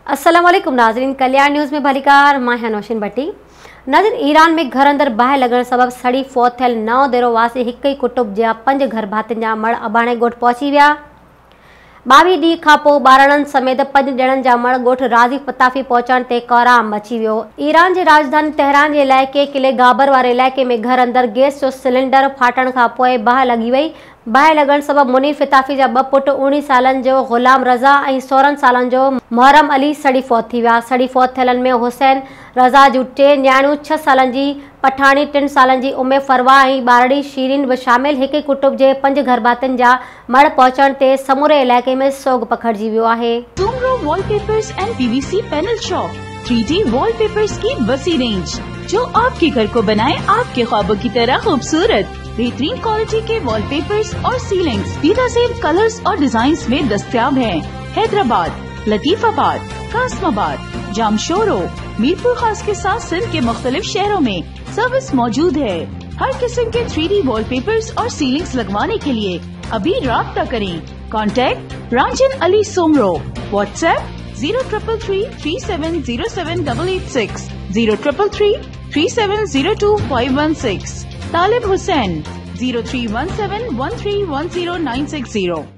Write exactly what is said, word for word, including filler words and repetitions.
अस्सलाम वालेकुम नाज़रीन, कल्याण न्यूज़ में भलीकार मां है नौशीन भट्टी। नज़र ईरान में घर अंदर बाहि लगण सबब सड़ी फौत थियल नौ देरो वासी हिक ही कुटुंब जा पंज घर भातियुनि जा मण अबाणे ॻोठ पहुची विया। ॿावीह ॾींहं खां पोइ ॿारड़नि समेत पंज ॼणनि जा मण ॻोठ राज़ी पताफ़ी पहुचण ते कोहराम मची वियो। ईरान जे राजधानी तेहरान जे इलाइक़े किले गाबर वारे इलाइक़े में घर अंदर गैस जो सिलेंडर फाटण खां पोइ बाहि लॻी वई। बाहि लॻण सबब मुनीर फिताफ़ी जा ॿ पुट उणिवीह सालनि जो ग़ुलाम रज़ा ऐं सोरहं सालनि जो मुहर्रम अली सड़ी फौत थी विया। सड़ी फौत थियलनि में हुसैन रज़ा जूं टे न्याणियूं, छह सालनि जी पठाणी, टिनि सालनि जी उमे फरवा ऐं ॿारड़ी शीरीन बि शामिल। हिक कुटुंब जे पंज घर भातियुनि जा मण पहुचण ते समूरे इलाइक़े में सोग पखिड़िजी वियो आहे। Soomro wallpapers and PVC panel shop, three D wallpapers की बसी रेंज जो आपके घर को बनाए आपके ख्वाबों की तरह खूबसूरत। बेहतरीन क्वालिटी के वॉलपेपर्स और सीलिंग्स बेहतरीन कलर्स और डिजाइन्स में दस्तयाब हैं। हैदराबाद, लतीफाबाद, कासमाबाद, जामशोरो, मीरपुर खास के साथ सिंध के मुख्तलिफ शहरों में सर्विस मौजूद है। हर किस्म के थ्री डी वॉलपेपर्स और सीलिंग्स लगवाने के लिए अभी राब्ता करें। Contact Ranjhan Ali Soomro. WhatsApp zero triple three three seven zero seven double eight six, zero triple three three seven zero two five one six. Talib Hussain zero three one seven one three one zero nine six जीरो।